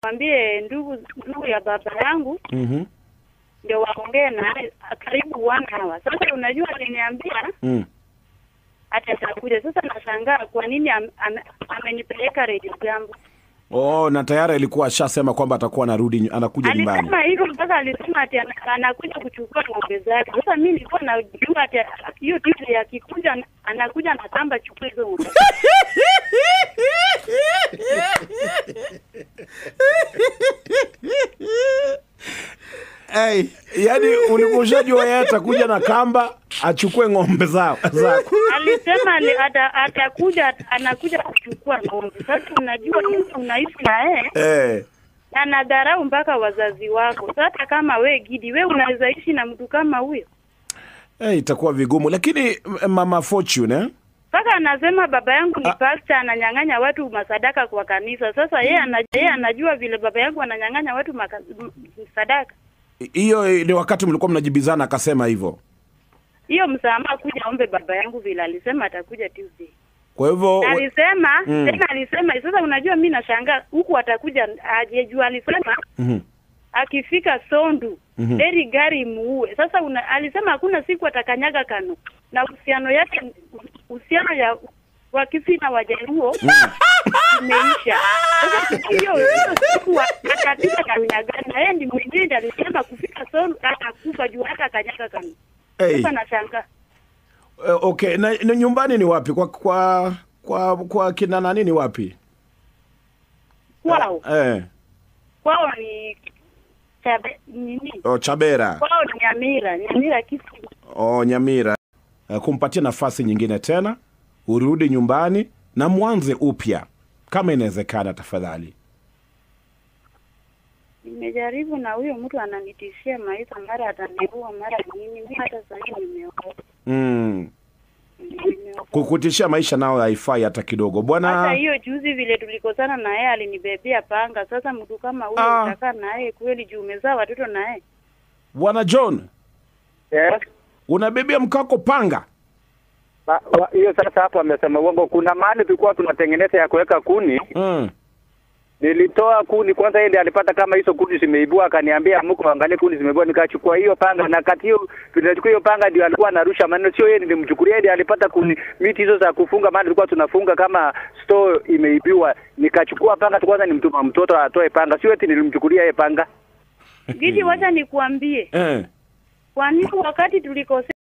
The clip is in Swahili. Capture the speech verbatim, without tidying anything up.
nikwambie ndugu ndugu ya baba yangu. Mhm. Mm ndio waongee na karibu one hour. Sasa unajua aliniambia mm. atakuja. Sasa nashangaa kwa nini am, am, amenipeleka Radio Jambo. Oh, na tayari ilikuwa ashasema kwamba atakuwa anarudi anakuja nyumbani. Alisema hivyo mpaka alisema ati anakuja kuchukua ng'ombe zake. Sasa mimi nilikuwa najua ati hiyo kitu ya kikuja anakuja na kamba chukua hizo ng'ombe. Hey, yani ulikushajua yeye atakuja na kamba achukue ng'ombe zao zako. Alisema ata, atakuja anakuja kuchukua ng'ombe. Sasa unajua mtu unaishi na yeye. Eh. Na nadharau mpaka wazazi wako. Sasa kama we Gidi, we unaweza ishi na mtu kama huyo? Eh, hey, itakuwa vigumu. Lakini Mama Fortune eh? Sasa anasema baba yangu ni pastor, ananyang'anya watu masadaka kwa kanisa. Sasa yeye anajua, anajua vile baba yangu ananyang'anya watu masadaka. Hiyo ni wakati mlikuwa mnajibizana akasema hivyo. Hiyo msamaha kuja ombe baba yangu vile alisema atakuja Tuesday. Kwa hivyo alisema, mm. tena alisema sasa unajua mimi nashangaa huku atakuja ajejua alisema. Mhm. Mm akifika Sondu, mm-hmm. Deri gari muue. Sasa una, alisema hakuna siku atakanyaga Kano. Na uhusiano yake uhusiano ya Wakisi na Wajaluo imeisha. Sasa hiyo siku atatika kanyaga na yeye ndiye mwenyewe alisema kufika Sondu atakufa juu hata kanyaga Kano. Hey. Sasa nashangaa. Uh, okay, na, na nyumbani ni wapi? Kwa kwa kwa, kwa kina nani ni wapi? Kwao. Uh, eh. Kwao ni Chabe, nini? Oh, Chabera. Kwao ni Nyamira, Nyamira Kisi. Oh, Nyamira. Uh, kumpatia nafasi nyingine tena, urudi nyumbani na mwanze upya. Kama inawezekana tafadhali. Nimejaribu na huyo mtu ananitishia maisha, mara ataniua, mara nini. Mimi hata sasa nimeokoka. Mm. Kukutishia maisha nao haifai hata kidogo. Bwana hata hiyo juzi vile tulikosana na yeye alinibebea panga. Sasa mtu kama huyo ah. utakaa na yeye kweli juu umezaa watoto na yeye? Bwana John. Yes. Unabebea mkako panga? Hiyo sasa hapo amesema uongo. Kuna mahali tulikuwa tunatengeneza ya kuweka kuni. Mm. Nilitoa kuni kwanza, yeye alipata kama hizo kuni zimeibua, akaniambia mko angalie kuni zimeibua, nikachukua hiyo panga na kati hiyo tunachukua hiyo panga ndio alikuwa anarusha maneno, sio yeye nilimchukulia. Yeye alipata kuni miti hizo za kufunga, maana tulikuwa tunafunga kama store imeibiwa, nikachukua panga kwanza nimtuma mtoto atoe panga, sio eti nilimchukulia yeye panga. Gidi, wacha nikuambie. Eh. Kwa nini wakati tulikosea